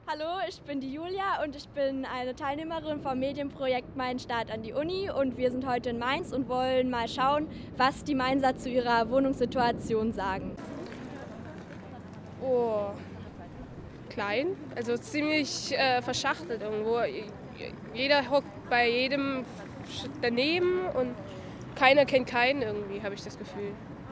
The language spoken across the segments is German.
Hallo, ich bin die Julia und ich bin eine Teilnehmerin vom Medienprojekt Mein Start an die Uni und wir sind heute in Mainz und wollen mal schauen, was die Mainzer zu ihrer Wohnungssituation sagen. Oh, klein, also ziemlich verschachtelt irgendwo. Jeder hockt bei jedem daneben und keiner kennt keinen irgendwie, habe ich das Gefühl.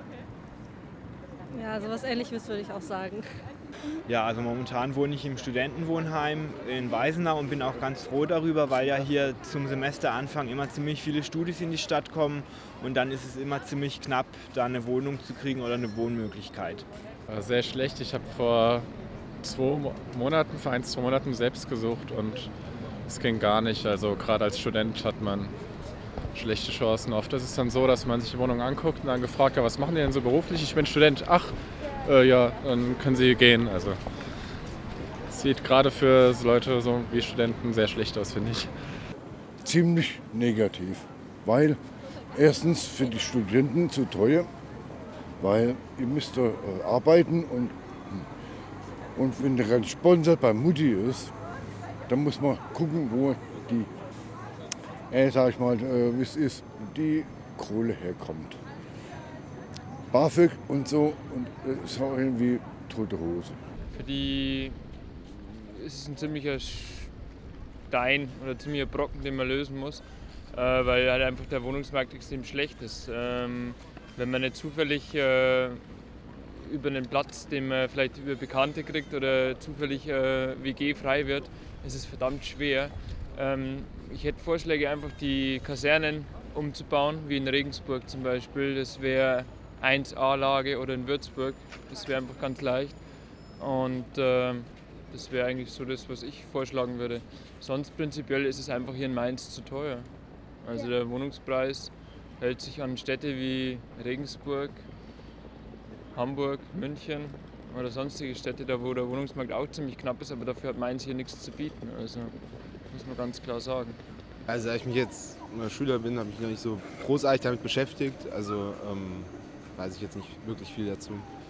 Ja, sowas Ähnliches würde ich auch sagen. Ja, also momentan wohne ich im Studentenwohnheim in Weisenau und bin auch ganz froh darüber, weil ja hier zum Semesteranfang immer ziemlich viele Studis in die Stadt kommen und dann ist es immer ziemlich knapp, da eine Wohnung zu kriegen oder eine Wohnmöglichkeit. Sehr schlecht. Ich habe vor 1, 2 Monaten selbst gesucht und es ging gar nicht. Also gerade als Student hat man schlechte Chancen. Oft ist es dann so, dass man sich die Wohnung anguckt und dann gefragt wird, was machen die denn so beruflich? Ich bin Student. Ach, ja, dann können Sie gehen. Also es sieht gerade für so Leute so wie Studenten sehr schlecht aus, finde ich. Ziemlich negativ, weil erstens für die Studenten zu teuer, weil ihr müsst arbeiten und wenn der kein Sponsor bei Mutti ist, dann muss man gucken, wo die, sag ich mal, wie es ist, die Kohle herkommt. BAföG und so, und ist auch irgendwie tote Hose. Für die ist es ein ziemlicher Stein oder ein ziemlicher Brocken, den man lösen muss, weil halt einfach der Wohnungsmarkt extrem schlecht ist. Wenn man nicht zufällig über einen Platz, den man vielleicht über Bekannte kriegt oder zufällig WG frei wird, ist es verdammt schwer. Ich hätte Vorschläge, einfach die Kasernen umzubauen, wie in Regensburg zum Beispiel. Das wäre 1A-Lage oder in Würzburg. Das wäre einfach ganz leicht. Und das wäre eigentlich so das, was ich vorschlagen würde. Sonst prinzipiell ist es einfach hier in Mainz zu teuer. Also der Wohnungspreis hält sich an Städte wie Regensburg, Hamburg, München oder sonstige Städte, da wo der Wohnungsmarkt auch ziemlich knapp ist, aber dafür hat Mainz hier nichts zu bieten. Also muss man ganz klar sagen. Also da ich mich jetzt Schüler bin, habe ich mich noch nicht so großartig damit beschäftigt. Also weiß ich jetzt nicht wirklich viel dazu.